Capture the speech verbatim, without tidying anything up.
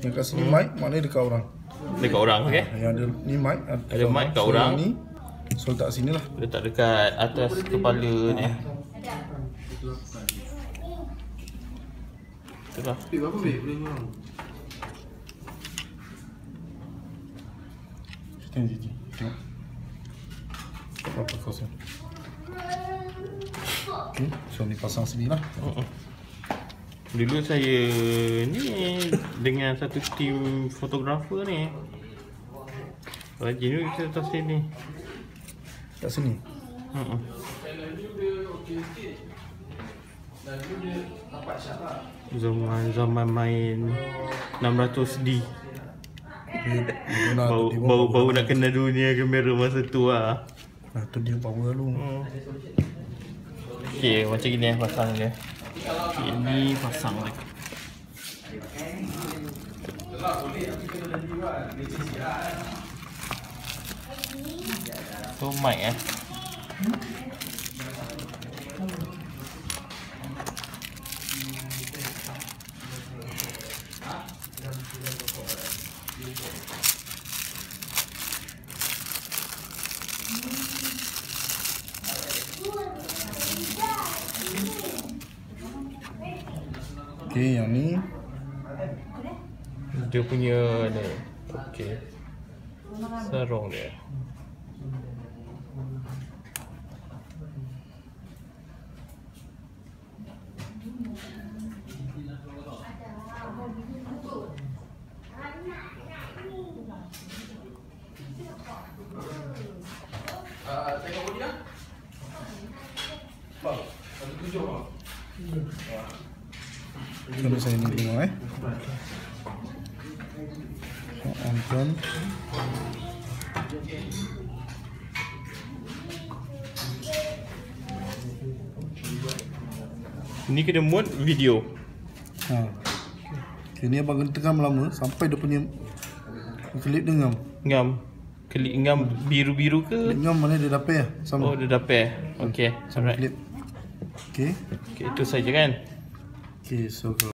Yang kat sini hmm. mic, maknanya dekat orang. Dekat orang, okey. Ha, yang ada ni mic, ada mic kat orang. Ni so letak sini lah. Letak dekat atas kepala ni. Itulah. Berapa baik boleh orang? Tengok Gigi. Tengok. Berapa kosong. Okey, so ni pasang sini lah. Uh-uh. Dulu saya ni dengan satu tim fotografer ni. Rajin tu kita atas sini. Kat sini. Uh-uh. Zaman-zaman main enam ratus D. Baru, baru, baru nak kenal dunia kamera masa tu lah. Nah tu dia power lu. Hmm. Okay, macam gini eh pasang dia. Ini pasang dia. Tu mic eh. Okey, yang ni dia punya ni. Okey. Sarung dia. Ah, tengok bodi dah. Bang, satu tujuh bang. Kalau saya ni tengok eh. So, on kan. Ini kena muat video. Ha. Okay, ni abang kena tengam lama sampai dia punya klip dia ngam. Ngam. Klik ngam biru-biru ke? Klip ngam mana dia dah pair sama. Oh, dia dah pair. Okey. Sama Alright. klip. Okey. Okey, itu saja kan? Okey, so